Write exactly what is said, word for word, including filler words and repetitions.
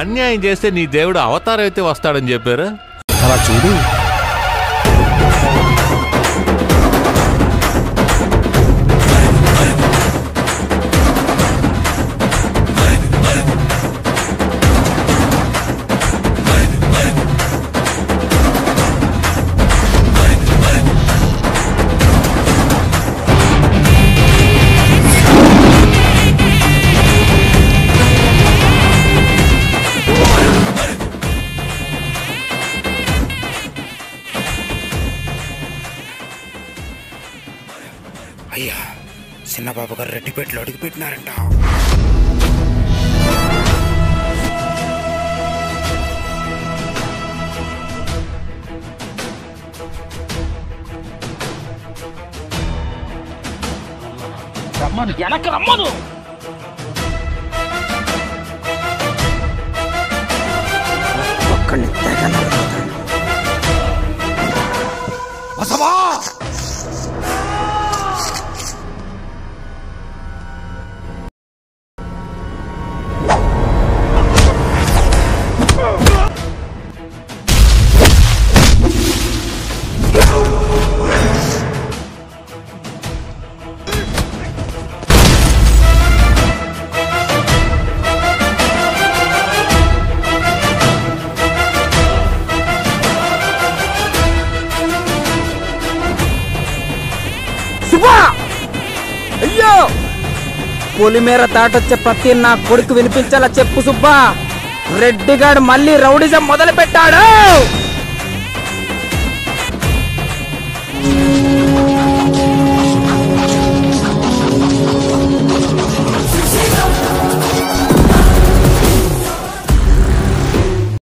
అన్యాయం చేస్తే నీ దేవుడు అవతారం అయితే వస్తాడని చెప్పారు. అలా చూడు. అయ్యా, చిన్నబాబు గారు రెడ్డిపేటలో అడుగు పెట్టినారంట. రమ్మను, వెనక్కి రమ్మను. ఒక్కడిని తెగ బసవా. అయ్యో, పొలిమేర దాటొచ్చే ప్రతి నా కొడుకు వినిపించాలా చెప్పు సుబ్బా. రెడ్డిగాడు మళ్ళీ రౌడిజం మొదలు పెట్టాడు.